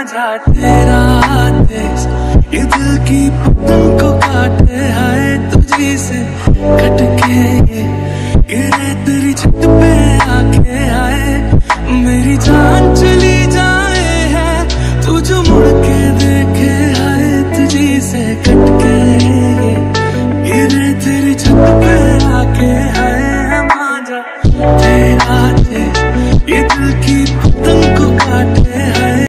मांझा तेरा देश, ये दिल की पतंग को काटे, हाय तुझी से कटके ये